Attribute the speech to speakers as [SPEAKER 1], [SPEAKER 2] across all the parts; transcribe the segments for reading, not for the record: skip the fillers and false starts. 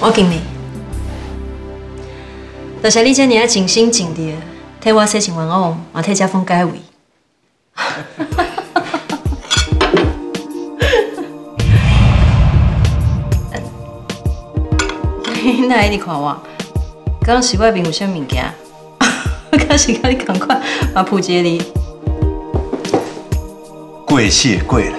[SPEAKER 1] 我敬你。多谢你这么尽心尽力，替我洗清冤枉，也替家风解围。你哪会一直看我？刚是我面有啥物件？敢是甲你同款，嘛扑一个你。
[SPEAKER 2] 过是会过啦。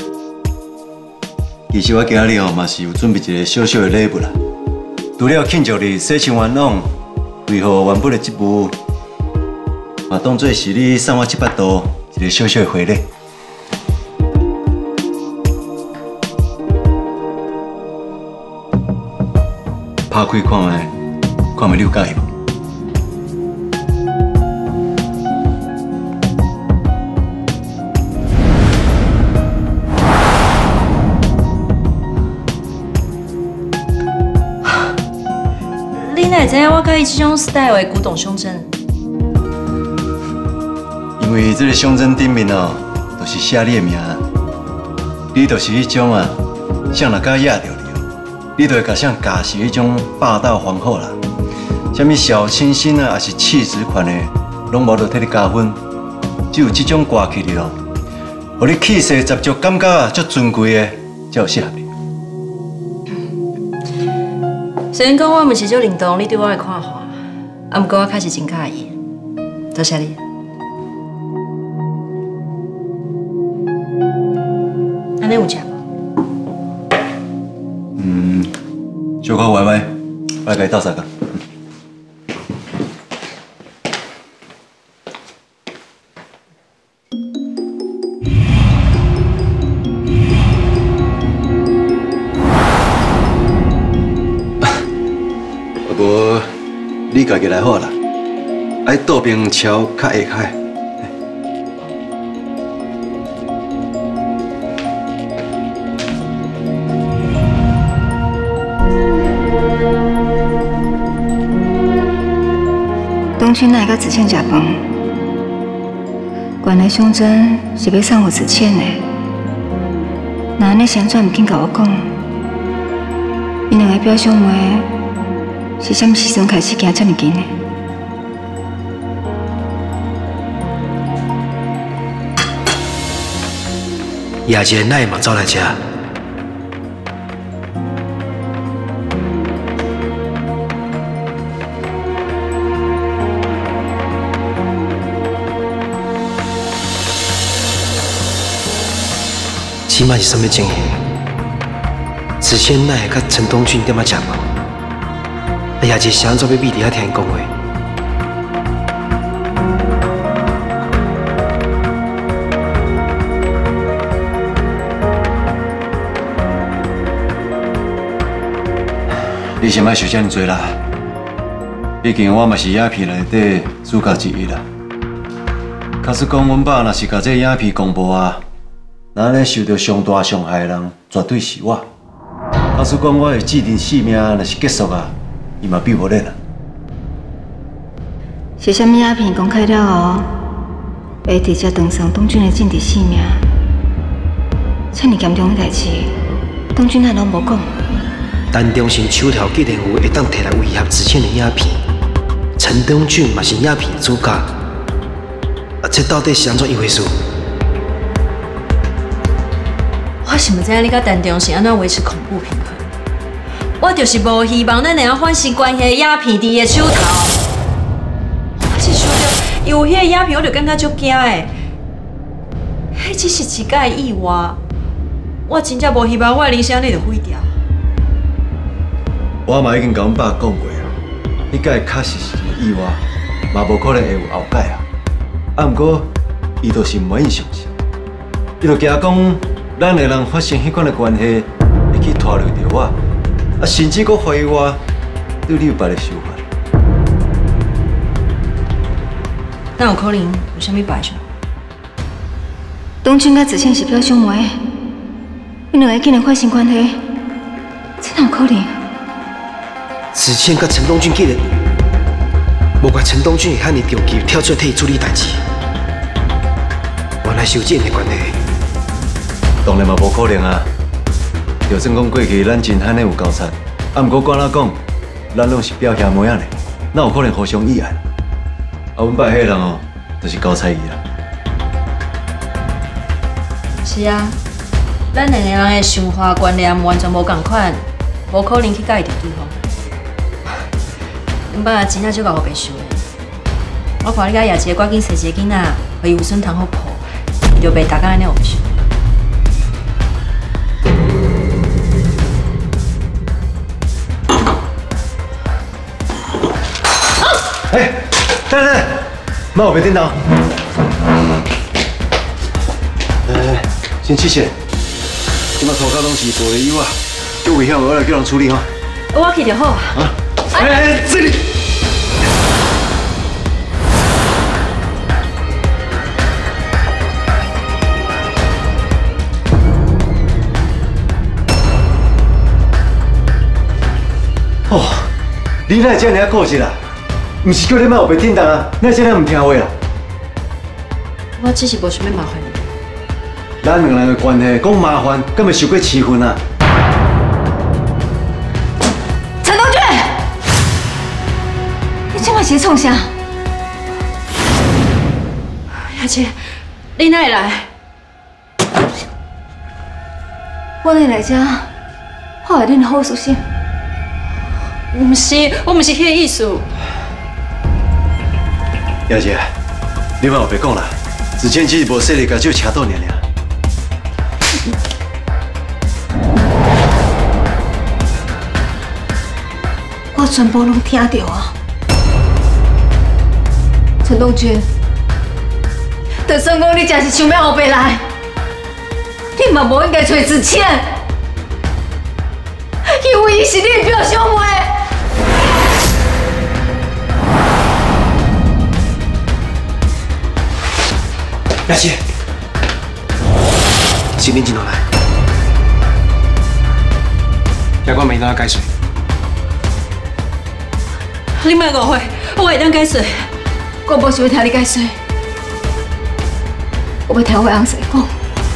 [SPEAKER 2] 其实我今日哦嘛是有准备一个小小的礼物啦。除了庆祝你洗清冤枉，为何原本的职务，嘛当作是你送我这把刀一个小小的回礼。拍开看卖，看卖你有介意无？
[SPEAKER 1] 你哪会知影我介意这种 style 的古董胸针？
[SPEAKER 2] 因为这个胸针顶面哦，都是写你的名，你就是迄种啊，谁若敢惹着你哦，你就会甲谁架是迄种霸道皇后啦。什么小清新啊，还是气质款的，拢无得替你加分。只有这种挂起嚟哦，互你气势十足，感觉啊足尊贵的，才有适合你。
[SPEAKER 1] 虽然讲我毋是足认同你对我的看法，啊，不过我确实真介意。多谢你。安尼有食无？
[SPEAKER 2] 小可歪歪，我来甲你斗相共。无，你家己来好啦，爱倒边桥较下开。
[SPEAKER 3] 东君哪会甲子倩食饭？原来胸针是要送互子倩的。那安尼是安怎唔紧甲我讲？因两个表兄妹是啥物时阵开始行这么近的？
[SPEAKER 4] 夜姐哪会嘛走来这？起码是什么情形？子倩哪会甲陈东俊踮遐食饭？夜姐是安怎要秘伫遐听伊讲话？
[SPEAKER 2] 你先莫想遮尔多啦，毕竟我嘛是鸦片内底主角之一啦。假使讲阮爸若是甲这鸦片公布啊，那安尼受到上大伤害的人绝对是我。假使讲我的既定性命若是结束啊，伊嘛避无咧啦。
[SPEAKER 3] 是啥物鸦片公开了后，会直接登上东君的政治性命？这么严重的代志，东君哪拢无讲？
[SPEAKER 4] 陈中信手头既然有会当摕来威胁子倩的鸦片，陈东俊嘛是鸦片的主角，这到底是安怎一回事？
[SPEAKER 1] 我想要知影你甲陈中是安怎维持恐怖平衡？我就是无希望咱两个发生关系的鸦片伫伊的手头。我是想着有迄个鸦片，我就感觉足惊的。迄只是一届意外，我真正无希望我的人生你就毁掉。
[SPEAKER 2] 我嘛已经甲阮爸讲过啊，迄届确实是一个意外，嘛无可能会有后摆啊。啊，毋过伊就是唔愿意相信，伊就惊讲咱两人发生迄款的关系，会去拖累着我，啊，甚至阁怀疑我对你有别的想法。
[SPEAKER 1] 那有可能有啥物别想法？
[SPEAKER 3] 东君甲子倩是表兄妹，因两个竟然发生关系，这哪有可能？
[SPEAKER 4] 子倩甲陈东俊竟然，无怪陈东俊会遐尼着急跳出来替伊处理代志，原来是有这样的关系。
[SPEAKER 2] 当然嘛无可能啊！就算讲过去咱真罕的有交叉， 毋过管哪讲，咱拢是表兄妹仔呢，哪有可能互相意爱？阮爸迄个人哦，就是高彩仪啦。
[SPEAKER 1] 是啊，咱两个人的想法观念完全无共款，无可能去介意着对方。阮爸真正足够我白想的，我看你甲夜姐赶紧生一个囡仔，互伊有孙通好抱，伊就袂逐工安尼有想。
[SPEAKER 2] 哎，等等，莫有袂叮当。先去先，即马涂骹拢是玻璃油啊，足危险，我来叫人处理吼。
[SPEAKER 1] 我去就好啊。
[SPEAKER 2] 啊！哎，这里。哦，你哪会这尔顾忌啦？唔是叫你莫有袂叮当啊，哪会这样唔听话啦？
[SPEAKER 1] 我只是无想要麻烦你。
[SPEAKER 2] 咱两人的关系，讲麻烦，敢会受过气愤啊？
[SPEAKER 3] 陈东俊，你这么是创啥？
[SPEAKER 1] 夜姐，你哪会来？
[SPEAKER 3] 我来来这，我系恁好属性。
[SPEAKER 1] 唔是，我唔是迄个意思。
[SPEAKER 2] 叶姐，你莫别讲啦，之前只是无说你甲就车倒尔。
[SPEAKER 3] 我全部拢听到啊！陈东俊，就算讲你真是想要后背来，你嘛无应该找子倩，因为伊是你的表兄妹。
[SPEAKER 4] 叶姐，先冷静落来，要我每当解水。
[SPEAKER 1] 你莫误会，我会当解释。
[SPEAKER 3] 我无想要听你解释，我要听我翁婿讲。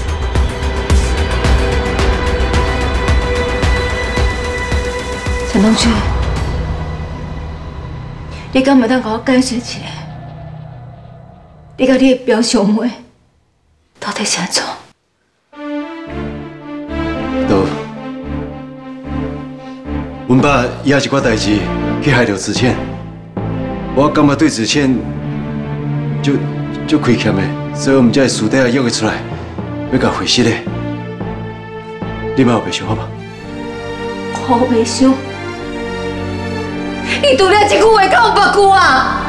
[SPEAKER 3] 陈东俊，你敢袂当甲我解释一下？你甲你的表兄妹到底是安怎？
[SPEAKER 2] 都，阮爸也一寡代志去害着子倩，我感觉对子倩就亏欠的，所以我们才会私底下约伊出来，要甲回息的。你莫有白想好吗？
[SPEAKER 3] 我袂想，你除了这句话，敢有别句啊？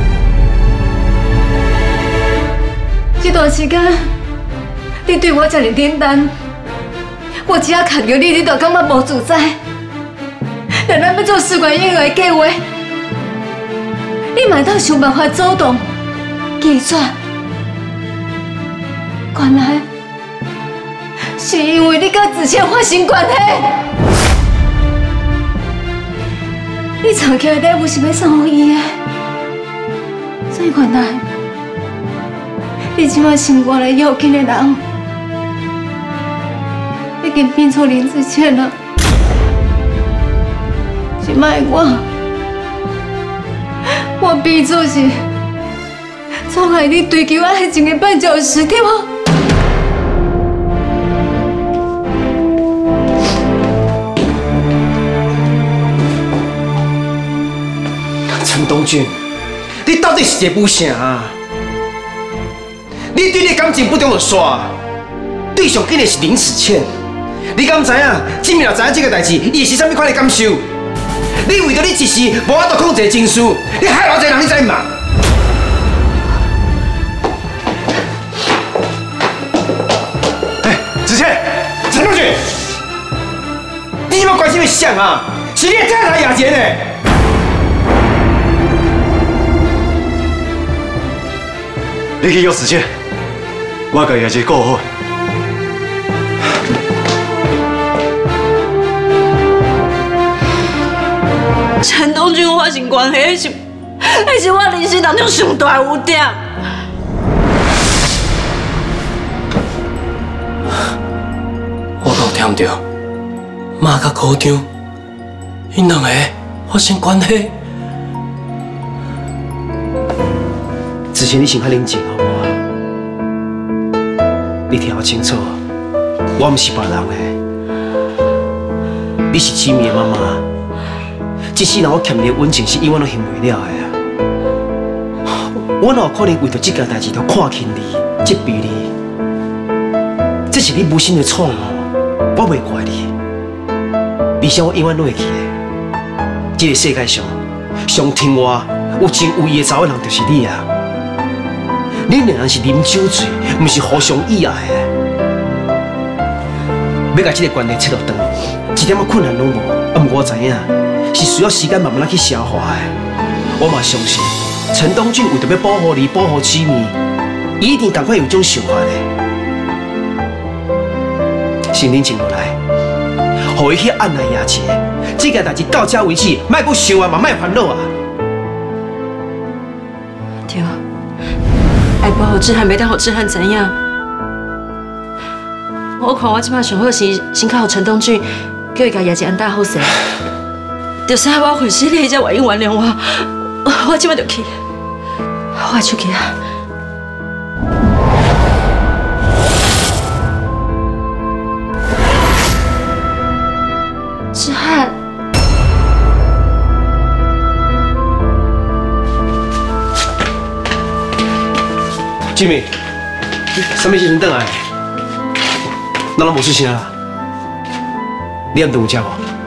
[SPEAKER 3] 这段时间，你对我这么冷淡，我只要看到你，你就感觉无自在。若咱要做试管婴儿的计划，你嘛当想办法阻挡、拒绝。原来是因为你甲子倩发生关系，你藏起来底不是要送给伊的，所以原来你即马心肝来要紧的人，已经变做林子倩了。即摆我变做是阻碍你追求爱情的绊脚石，对吗？
[SPEAKER 4] 陈东俊，你到底是在武啥啊？你对你感情不中就煞，对上紧的是林子倩。你敢知影？前面若知影这个代志，伊是啥物款的感受？你为着你一时无法度控制情绪，你害偌济人，你知嘛？
[SPEAKER 2] 哎，子倩，
[SPEAKER 4] 陈东俊，你怎么关心的想啊？是你的太太雅洁呢？
[SPEAKER 2] 你去约子倩，我甲叶姐顾好。
[SPEAKER 1] 陈东俊发生关系，那是我人生当中上大的污点。
[SPEAKER 4] 我有听到，妈甲苦张，
[SPEAKER 5] 因两个发生关系。
[SPEAKER 4] 之前你先较冷静好无？你听我清楚，我毋是别人的，你是志明的妈妈。即使让我欠你的温情是永远都还袂了的啊！我哪有可能为着这件代志就看轻你、责备你？这是你无心的错误，我袂怪你。而且我永远会记得，这个世界上上听我有情有义的查某人就是你啊！恁两人是啉酒醉，毋是互相意爱的。要甲这个关系切落断，一点仔困难拢无。不过我知影，是需要时间慢慢去消化的。我嘛相信，陈东俊为着要保护你、保护志明，伊一定赶快有种想法的。先冷静落来，互伊去按捺牙齿。这件代志到这为止，莫阁想啊嘛，莫烦恼啊。
[SPEAKER 1] 对，爱保护志汉，袂当互志汉怎样？我看我即摆上好是先靠陈东俊，叫伊家牙齿安大好势。就是我回死你，才愿意原谅我。我即摆就去，我出去啊！志汉，
[SPEAKER 4] 志明，什么时阵转来？咱拢无出声啦。你暗顿有食无？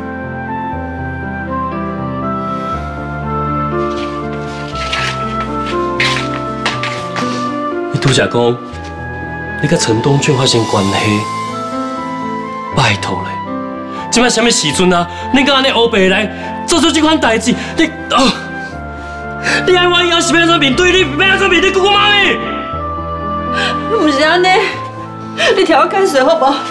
[SPEAKER 5] 你拄则讲，你甲陈东俊发生关系，拜托咧，即摆什么时阵啊？恁敢安尼黑白来做出这款代志？你爱我以后是要安怎面对你？要安怎面对姑姑妈咪？
[SPEAKER 1] 不是安尼，你听我解释好不好？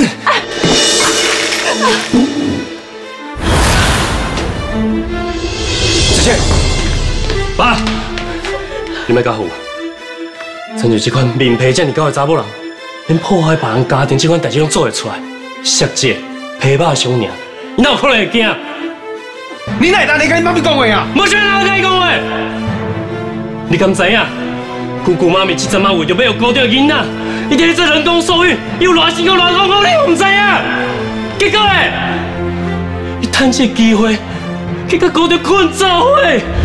[SPEAKER 4] 子谦，
[SPEAKER 5] 爸，你莫甲唬我。亲像这款面皮这么高的查某人，连破坏别人家庭这款代志拢做会出来，色戒、皮肉伤尔，你哪有可能会惊？
[SPEAKER 4] 你哪会当你跟你妈咪讲话啊？
[SPEAKER 5] 无啥人跟你讲话。你敢知影？姑姑妈咪这阵仔为着要顾着囡仔，伊伫做人工受孕，又偌辛苦偌痛苦，你唔知影？结果咧，伊趁这机会，去甲顾着困走伙。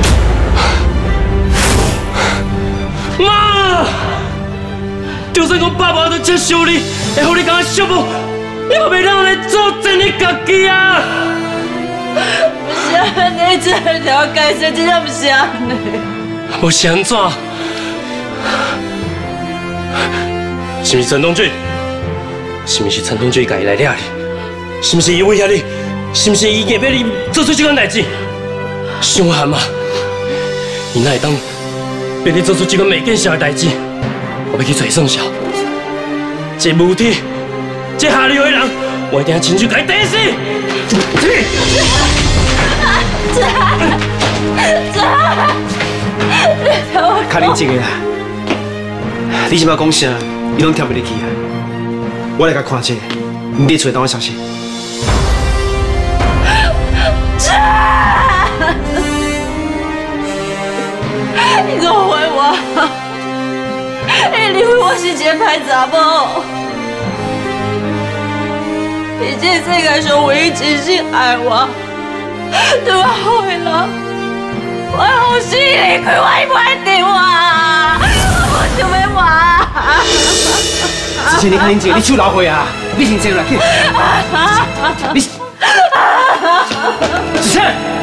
[SPEAKER 5] 妈，就算讲爸爸都接受你，会互你感觉寂寞，你嘛袂当安尼做整你家己啊！
[SPEAKER 1] 不是安尼，这条解释真正不是安尼。
[SPEAKER 5] 无是安怎？是毋是陈东俊？是毋是陈东俊家己来抓你？是毋是伊威胁你？是毋是伊硬要你做出这款代志？想喊嘛？伊哪会当逼你做出这款袂见笑的代志？我要去找算账。这无体、这下流的人，我一定要亲手给伊打死！
[SPEAKER 4] 较冷静的啦，你即摆讲啥，伊拢听不入去啊。我来甲看这个，你伫厝等我消息。
[SPEAKER 1] 你误会我，你认为我是一个歹查某？你这世界上唯一真心爱我、对我好的人，我好死离开我，伊不爱对我，我想要我。
[SPEAKER 4] 之前你较冷静，你手老血啊！你先坐落来去。你，子谦。